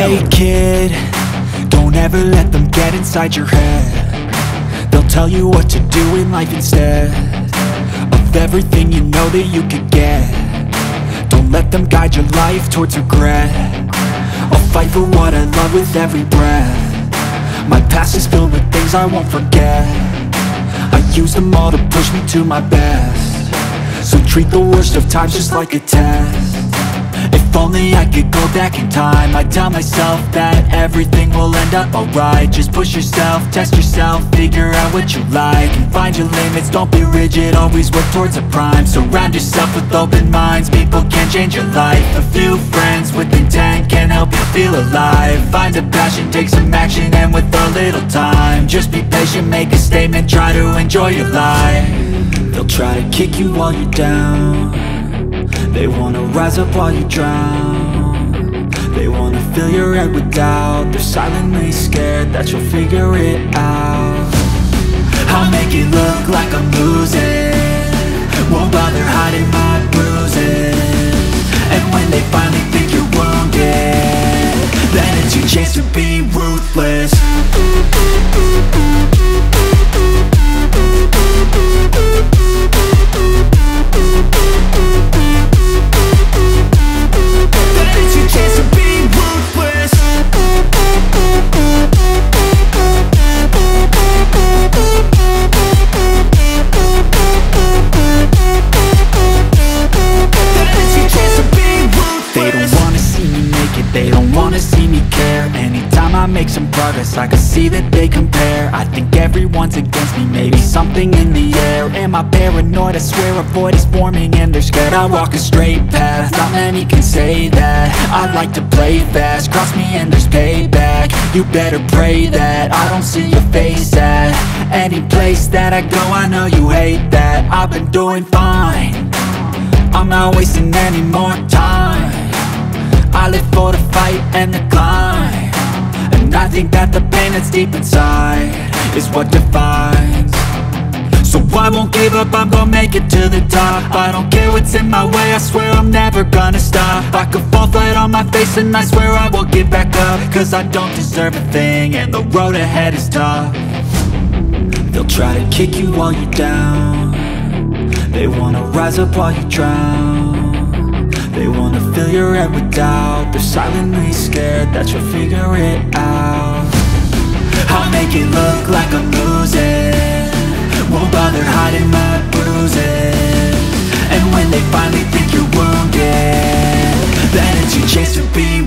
Hey kid, don't ever let them get inside your head. They'll tell you what to do in life instead of everything you know that you could get. Don't let them guide your life towards regret. I'll fight for what I love with every breath. My past is filled with things I won't forget. I use them all to push me to my best. So treat the worst of times just like a test. If only I could go back in time, I'd tell myself that everything will end up alright. Just push yourself, test yourself, figure out what you like, and find your limits, don't be rigid, always work towards a prime. Surround yourself with open minds, people can change your life. A few friends with intent can help you feel alive. Find a passion, take some action, and with a little time, just be patient, make a statement, try to enjoy your life. They'll try to kick you while you're down. They wanna rise up while you drown. They wanna fill your head with doubt. They're silently scared that you'll figure it out. I'll make it look like I'm losing, won't bother hiding my bruises. And when they finally think you're wounded, then it's your chance to be ruthless. They don't wanna see me care. Anytime I make some progress, I can see that they compare. I think everyone's against me, maybe something in the air. Am I paranoid? I swear a void is forming and they're scared. I walk a straight path, not many can say that. I like to play fast, cross me and there's payback. You better pray that I don't see your face at any place that I go. I know you hate that. I've been doing fine, I'm not wasting any more time. I live for the fight and the climb, and I think that the pain that's deep inside is what defines. So I won't give up, I'm gonna make it to the top. I don't care what's in my way, I swear I'm never gonna stop. I could fall flat on my face and I swear I will get back up, cause I don't deserve a thing and the road ahead is tough. They'll try to kick you while you're down. They wanna rise up while you drown. They wanna fill your head with doubt. They're silently scared that you'll figure it out. I'll make it look like I'm losing, won't bother hiding my bruises. And when they finally think you're wounded, then it's your chance to be